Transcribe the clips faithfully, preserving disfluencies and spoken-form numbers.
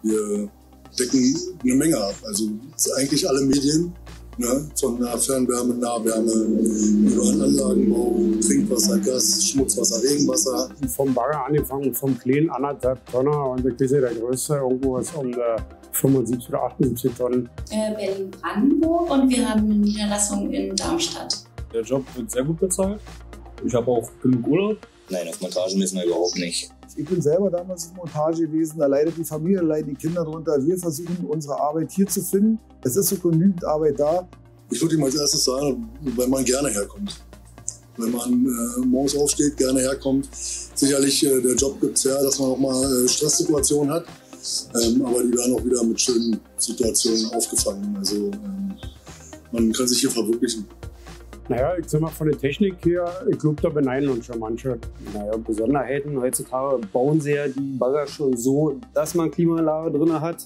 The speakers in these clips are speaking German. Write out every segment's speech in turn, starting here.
Wir decken eine Menge ab, also eigentlich alle Medien, ne? Von Fernwärme, Nahwärme, über Anlagenbau, Trinkwasser, Gas, Schmutzwasser, Regenwasser. Vom Bagger angefangen, vom kleinen anderthalb Tonner und ich weiß nicht, der größte irgendwo ist um fünfundsiebzig oder achtundsiebzig Tonnen. Äh, Berlin-Brandenburg und wir haben eine Niederlassung in Darmstadt. Der Job wird sehr gut bezahlt. Ich habe auch genug Urlaub. Nein, auf Montagen müssen wir überhaupt nicht. Ich bin selber damals in Montage gewesen, da leidet die Familie, da leiden die Kinder drunter. Wir versuchen, unsere Arbeit hier zu finden. Es ist so genügend Arbeit da. Ich würde ihm als erstes sagen, wenn man gerne herkommt. Wenn man äh, morgens aufsteht, gerne herkommt. Sicherlich, äh, der Job gibt es ja, dass man auch mal äh, Stresssituationen hat. Ähm, aber die werden auch wieder mit schönen Situationen aufgefangen. Also ähm, man kann sich hier verwirklichen. Naja, ich sag mal, von der Technik her, ich glaube, da beneiden uns schon manche naja, Besonderheiten. Heutzutage bauen sie ja die Bagger schon so, dass man Klimaanlage drin hat.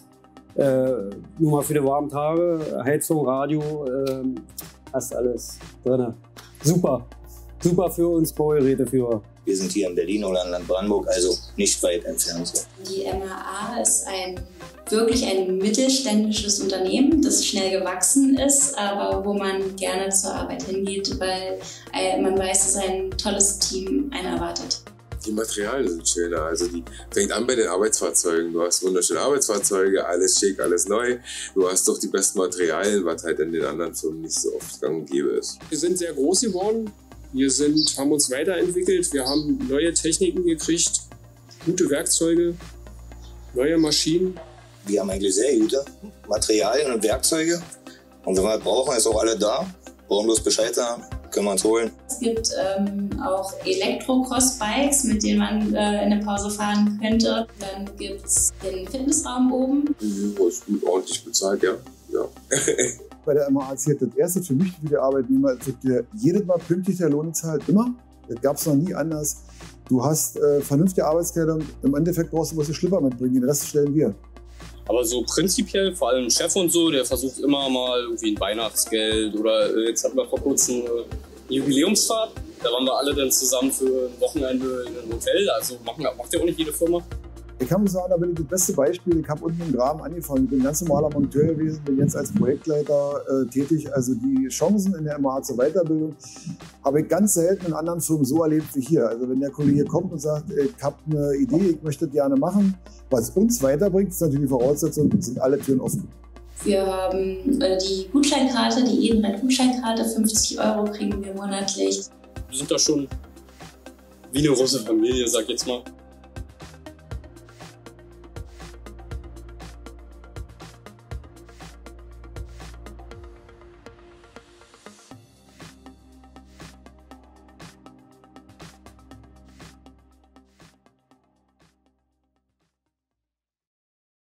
Äh, nur mal für die warmen Tage, Heizung, Radio, äh, hast alles drin. Super, super für uns Baugeräteführer. Wir sind hier in Berlin oder in Land Brandenburg, also nicht weit entfernt. Die M A A ist ein, wirklich ein mittelständisches Unternehmen, das schnell gewachsen ist, aber wo man gerne zur Arbeit hingeht, weil man weiß, dass ein tolles Team einen erwartet. Die Materialien sind schöner, also die fängt an bei den Arbeitsfahrzeugen. Du hast wunderschöne Arbeitsfahrzeuge, alles schick, alles neu. Du hast doch die besten Materialien, was halt in den anderen Firmen nicht so oft gang und gäbe ist. Wir sind sehr groß geworden. Wir sind, haben uns weiterentwickelt, wir haben neue Techniken gekriegt, gute Werkzeuge, neue Maschinen. Wir haben eigentlich sehr gute Materialien und Werkzeuge. Und wenn wir es brauchen, ist auch alle da. Brauchen bloß Bescheid sagen, können wir uns holen. Es gibt ähm, auch Elektro-Cross-Bikes, mit denen man äh, in der Pause fahren könnte. Dann gibt es den Fitnessraum oben. Mhm, ist gut ordentlich bezahlt, ja. ja. Bei der M A A zählt das erste für mich, für die Arbeitnehmer, wird dir jedes Mal pünktlich der Lohn gezahlt, immer. Das gab es noch nie anders. Du hast äh, vernünftige Arbeitskleidung, im Endeffekt brauchst du bloß den Schlipper mitbringen, den Rest stellen wir. Aber so prinzipiell, vor allem Chef und so, der versucht immer mal irgendwie ein Weihnachtsgeld oder jetzt hatten wir vor kurzem eine Jubiläumsfahrt. Da waren wir alle dann zusammen für ein Wochenende in einem Hotel. Also machen, macht ja auch nicht jede Firma. Ich kann sagen, da bin ich das beste Beispiel. Ich habe unten im Graben angefangen. Ich bin ganz normaler Monteur gewesen, bin jetzt als Projektleiter äh, tätig. Also die Chancen in der M A A zur Weiterbildung habe ich ganz selten in anderen Firmen so erlebt wie hier. Also wenn der Kollege kommt und sagt, ich habe eine Idee, ich möchte das gerne machen, was uns weiterbringt, ist natürlich die Voraussetzung, sind alle Türen offen. Wir haben äh, die Gutscheinkarte, die Edenred-Gutscheinkarte, fünfzig Euro kriegen wir monatlich. Wir sind da schon wie eine große Familie, sag ich jetzt mal.